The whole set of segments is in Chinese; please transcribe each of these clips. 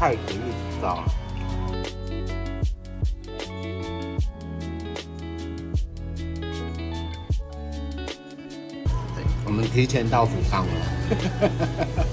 菜可以一直照啊。对，我们提前到福康了。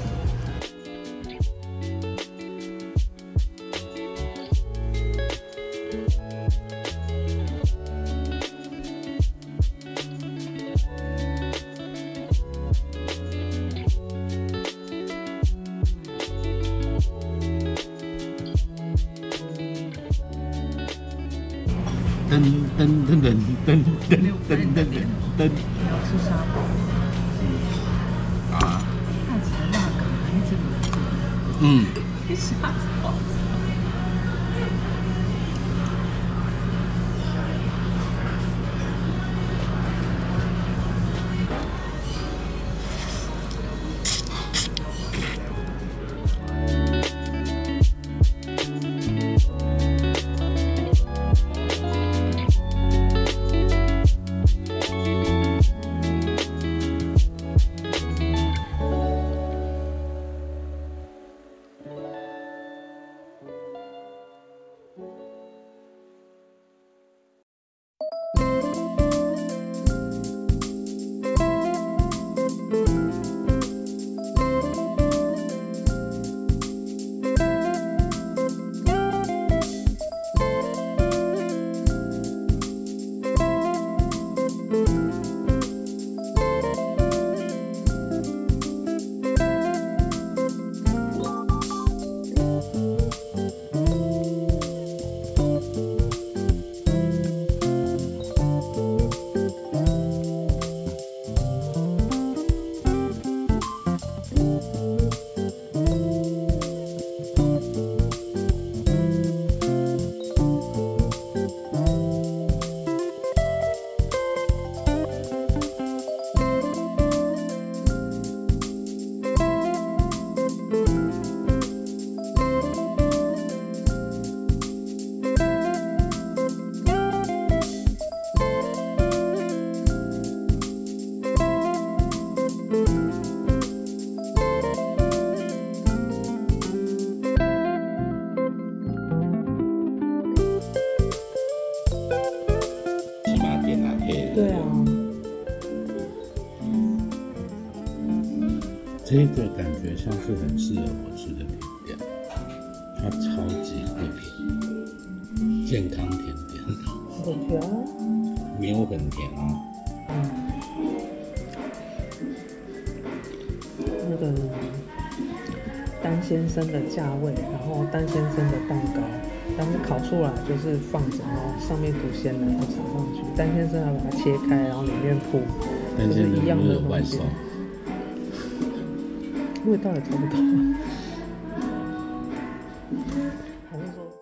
噔噔噔噔噔噔噔噔噔。 你要吃沙包啊， 看起来那个还一直轮着， 嗯， 一下子跑。对啊， 这个感觉像是很适合我吃的甜点，它超级会甜，健康甜点， 很甜啊， 没有很甜啊。 那个丹先生的价位，然后丹先生的蛋糕，但是烤出来就是放着，然后上面涂鲜奶油撒上去。丹先生要把它切开，然后里面铺，就是一样的东西，味道也差不多。还是说？